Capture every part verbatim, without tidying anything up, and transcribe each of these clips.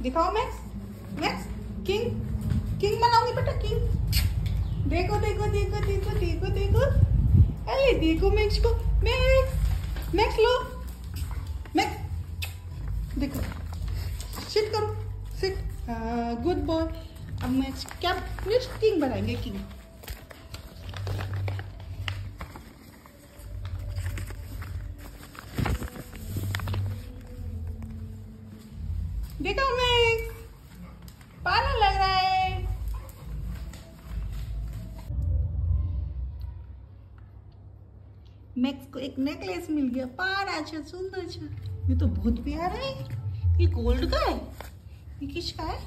दिखाओ max, max king, king बनाऊंगी बेटा किंग। देखो देखो देखो देखो देखो देखो, अरे देखो मैक्स को, मैक्स मैक्स लो, मैक्स देखो, सिट करो, सिट, गुड बॉय। अब मैक्स क्या किंग बनाएंगे, किंग। देखो मैक्स पाला लग रहा है। मैक्स को एक नेकलेस मिल गया, पारा अच्छा सुंदर अच्छा। ये तो बहुत प्यारा है, ये गोल्ड का है, ये किसका है?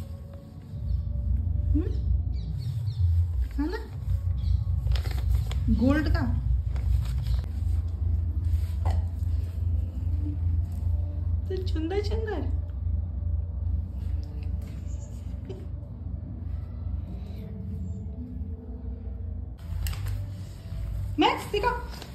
हम्म, है ना, गोल्ड का। तो सुंदर सुंदर। मैक्स दिखा।